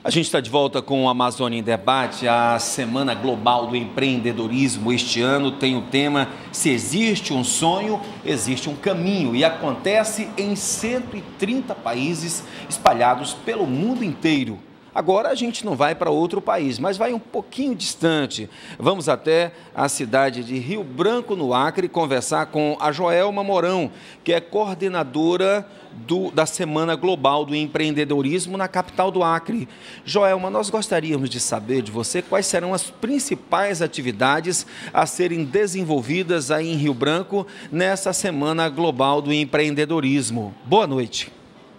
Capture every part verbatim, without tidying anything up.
A gente está de volta com o Amazônia em Debate, a Semana Global do Empreendedorismo. Este ano tem o tema Se existe um sonho, existe um caminho, e acontece em cento e trinta países espalhados pelo mundo inteiro. Agora a gente não vai para outro país, mas vai um pouquinho distante. Vamos até a cidade de Rio Branco, no Acre, conversar com a Joelma Mourão, que é coordenadora do, da Semana Global do Empreendedorismo na capital do Acre. Joelma, nós gostaríamos de saber de você quais serão as principais atividades a serem desenvolvidas aí em Rio Branco nessa Semana Global do Empreendedorismo. Boa noite.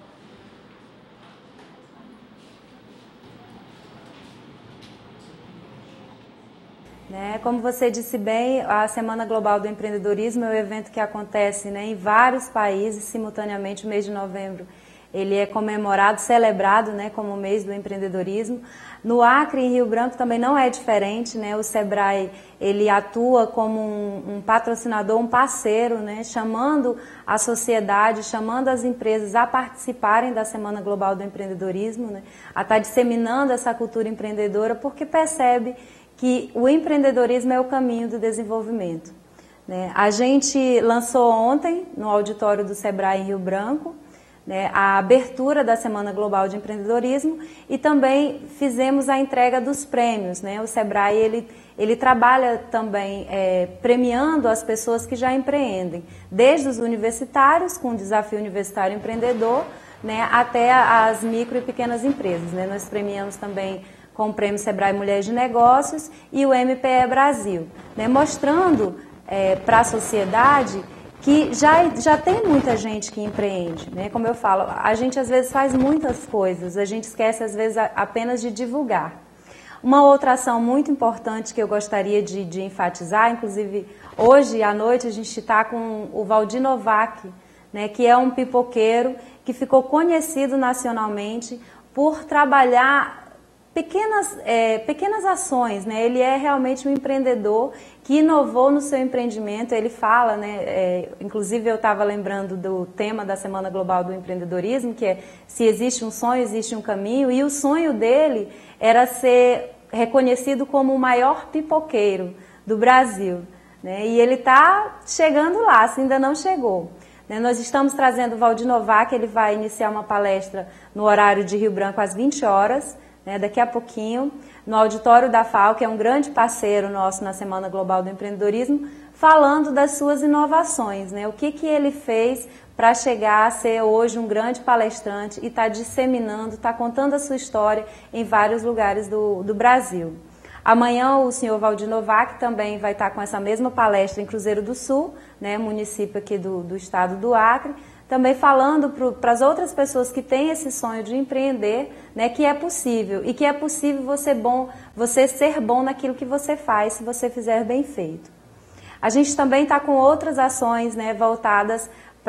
Como você disse bem, a Semana Global do Empreendedorismo é um evento que acontece, né, em vários países simultaneamente. O mês de novembro ele é comemorado, celebrado, né, como o mês do empreendedorismo. No Acre, em Rio Branco, também não é diferente, né? O Sebrae ele atua como um, um patrocinador, um parceiro, né, chamando a sociedade, chamando as empresas a participarem da Semana Global do Empreendedorismo, né, a estar disseminando essa cultura empreendedora, porque percebe que o empreendedorismo é o caminho do desenvolvimento, né? A gente lançou ontem, no auditório do Sebrae em Rio Branco, né, a abertura da Semana Global de Empreendedorismo, e também fizemos a entrega dos prêmios, né? O Sebrae ele, ele trabalha também é, premiando as pessoas que já empreendem, desde os universitários, com o Desafio Universitário Empreendedor, né, até as micro e pequenas empresas, né? Nós premiamos também com o Prêmio Sebrae Mulheres de Negócios e o M P E Brasil, né, mostrando é, para a sociedade que já, já tem muita gente que empreende, né? Como eu falo, a gente às vezes faz muitas coisas, a gente esquece às vezes a, apenas de divulgar. Uma outra ação muito importante que eu gostaria de, de enfatizar, inclusive hoje à noite a gente está com o Valdir Novak, né, que é um pipoqueiro que ficou conhecido nacionalmente por trabalhar Pequenas, é, pequenas ações, né? Ele é realmente um empreendedor que inovou no seu empreendimento. Ele fala, né? É, inclusive eu estava lembrando do tema da Semana Global do Empreendedorismo, que é se existe um sonho, existe um caminho, e o sonho dele era ser reconhecido como o maior pipoqueiro do Brasil, né? E ele está chegando lá, se ainda não chegou. Né? Nós estamos trazendo o Valdir Novak, ele vai iniciar uma palestra no horário de Rio Branco às vinte horas, né, daqui a pouquinho, no auditório da F A O, que é um grande parceiro nosso na Semana Global do Empreendedorismo, falando das suas inovações, né, o que, que ele fez para chegar a ser hoje um grande palestrante e estar tá disseminando, está contando a sua história em vários lugares do, do Brasil. Amanhã o senhor Valdir Novak também vai estar tá com essa mesma palestra em Cruzeiro do Sul, né, município aqui do, do estado do Acre, também falando para as outras pessoas que têm esse sonho de empreender, né, que é possível, e que é possível você, bom, você ser bom naquilo que você faz, se você fizer bem feito. A gente também está com outras ações, né, voltadas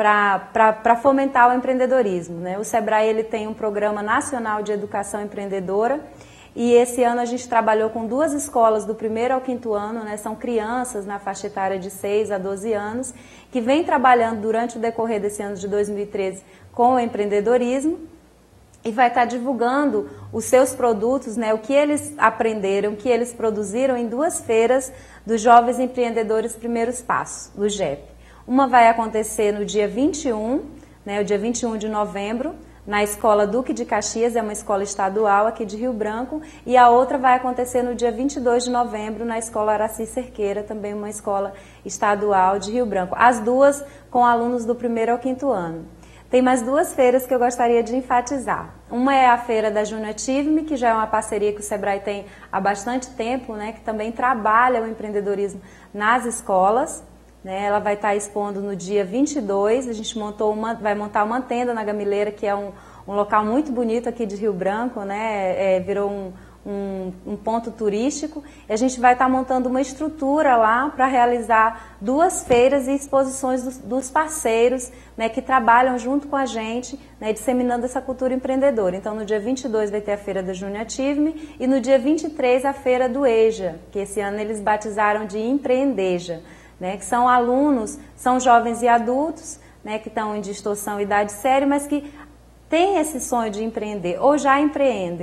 para fomentar o empreendedorismo, né? O Sebrae ele tem um programa nacional de educação empreendedora, e esse ano a gente trabalhou com duas escolas do primeiro ao quinto ano, né? São crianças na faixa etária de seis a doze anos, que vem trabalhando durante o decorrer desse ano de dois mil e treze com o empreendedorismo, e vai estar divulgando os seus produtos, né? O que eles aprenderam, o que eles produziram em duas feiras dos Jovens Empreendedores Primeiros Passos, do J E P. Uma vai acontecer no dia vinte e um, né? O dia vinte e um de novembro, na Escola Duque de Caxias, é uma escola estadual aqui de Rio Branco, e a outra vai acontecer no dia vinte e dois de novembro, na Escola Araci Cerqueira, também uma escola estadual de Rio Branco. As duas com alunos do primeiro ao quinto ano. Tem mais duas feiras que eu gostaria de enfatizar. Uma é a feira da Júnior Ative-me, que já é uma parceria que o Sebrae tem há bastante tempo, né, que também trabalha o empreendedorismo nas escolas. Ela vai estar expondo no dia vinte e dois, a gente montou uma, vai montar uma tenda na Gamileira, que é um, um local muito bonito aqui de Rio Branco, né? É, virou um, um, um ponto turístico, e a gente vai estar montando uma estrutura lá para realizar duas feiras e exposições dos, dos parceiros, né, que trabalham junto com a gente, né, disseminando essa cultura empreendedora. Então no dia vinte e dois vai ter a feira da Júnior Ative-me, e no dia vinte e três a feira do EJA, que esse ano eles batizaram de Empreendeja. Né, que são alunos, são jovens e adultos, né, que estão em distorção idade séria, mas que têm esse sonho de empreender ou já empreendem,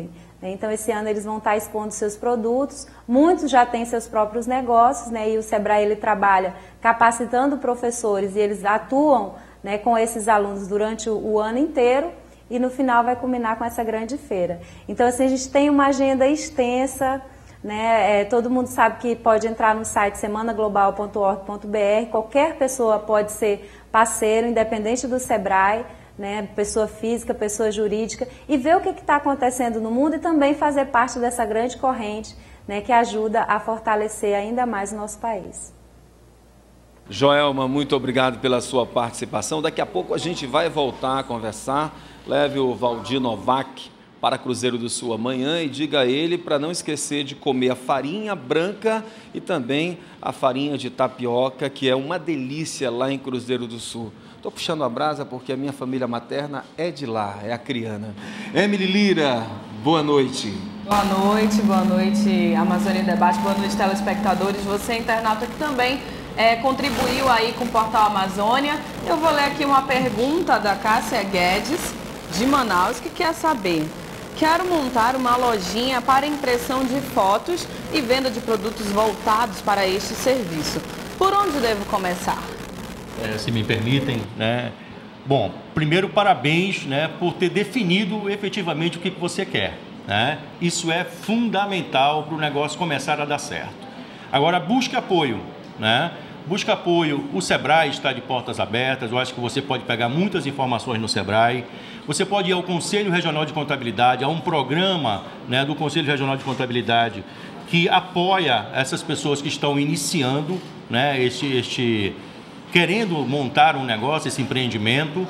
Então, esse ano eles vão estar expondo seus produtos, muitos já têm seus próprios negócios, né? E o Sebrae ele trabalha capacitando professores e eles atuam, né, com esses alunos durante o, o ano inteiro e no final vai culminar com essa grande feira. Então, assim, a gente tem uma agenda extensa, né? É, todo mundo sabe que pode entrar no site semana global ponto org ponto br, qualquer pessoa pode ser parceiro, independente do Sebrae, né, pessoa física, pessoa jurídica, e ver o que está acontecendo no mundo e também fazer parte dessa grande corrente, né, que ajuda a fortalecer ainda mais o nosso país. Joelma, muito obrigado pela sua participação. Daqui a pouco a gente vai voltar a conversar. Leve o Valdir Novak para Cruzeiro do Sul amanhã e diga a ele para não esquecer de comer a farinha branca e também a farinha de tapioca, que é uma delícia lá em Cruzeiro do Sul. Estou puxando a brasa porque a minha família materna é de lá, é acriana. Emily Lira, boa noite. Boa noite, boa noite, Amazônia em Debate, boa noite, telespectadores. Você, internauta, que também é, contribuiu aí com o Portal Amazônia. Eu vou ler aqui uma pergunta da Cássia Guedes, de Manaus, que quer saber: quero montar uma lojinha para impressão de fotos e venda de produtos voltados para este serviço. Por onde devo começar? É, se me permitem, né? Bom, primeiro, parabéns, né, por ter definido efetivamente o que você quer, né? Isso é fundamental para o negócio começar a dar certo. Agora, busque apoio, né? Busque apoio. O Sebrae está de portas abertas. Eu acho que você pode pegar muitas informações no Sebrae. Você pode ir ao Conselho Regional de Contabilidade, a um programa, né, do Conselho Regional de Contabilidade que apoia essas pessoas que estão iniciando, né, este, este querendo montar um negócio, esse empreendimento,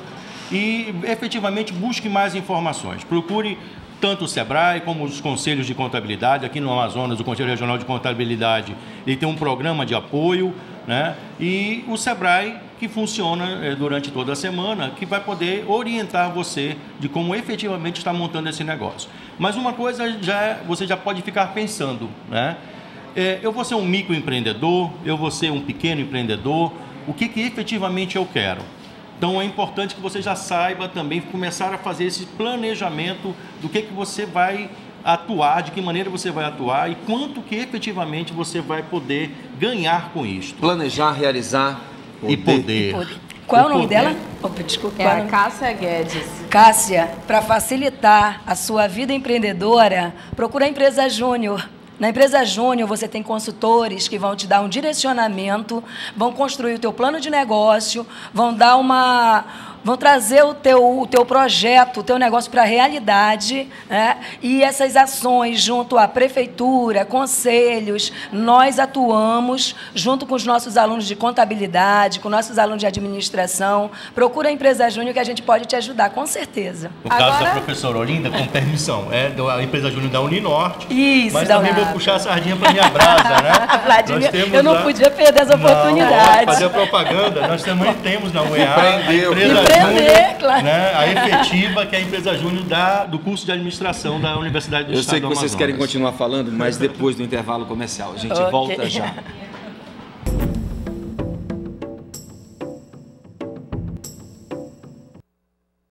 e efetivamente busque mais informações. Procure tanto o Sebrae como os conselhos de contabilidade. Aqui no Amazonas, o Conselho Regional de Contabilidade, ele tem um programa de apoio, né? E o Sebrae, que funciona durante toda a semana, que vai poder orientar você de como efetivamente está montando esse negócio. Mas uma coisa já você já pode ficar pensando, né? É, eu vou ser um microempreendedor, eu vou ser um pequeno empreendedor, o que, que efetivamente eu quero? Então é importante que você já saiba também começar a fazer esse planejamento do que, que você vai atuar, de que maneira você vai atuar e quanto que efetivamente você vai poder ganhar com isso. Planejar, realizar e poder. E poder. Qual é o nome poder. dela? Opa, desculpa. É a Cássia Guedes. Cássia, para facilitar a sua vida empreendedora, procura a Empresa Júnior. Na Empresa Júnior, você tem consultores que vão te dar um direcionamento, vão construir o teu plano de negócio, vão dar uma... vão trazer o teu, o teu projeto, o teu negócio para a realidade, né? E essas ações junto à prefeitura, conselhos, nós atuamos junto com os nossos alunos de contabilidade, com nossos alunos de administração. Procura a Empresa Júnior que a gente pode te ajudar, com certeza. No caso Agora... da professora Olinda, com permissão, é a Empresa Júnior da Uninorte. Isso, mas da também Unap. vou puxar a sardinha para minha brasa, né? Vladimir, eu não lá... podia perder essa oportunidade. Não, fazer propaganda, nós também temos na U E A a Empresa Júnior, claro. Né, a efetiva, que é a Empresa Júnior da, do curso de administração da Universidade do Eu Estado sei que do vocês Amazonas. querem continuar falando, mas depois do intervalo comercial. A gente Okay. volta já.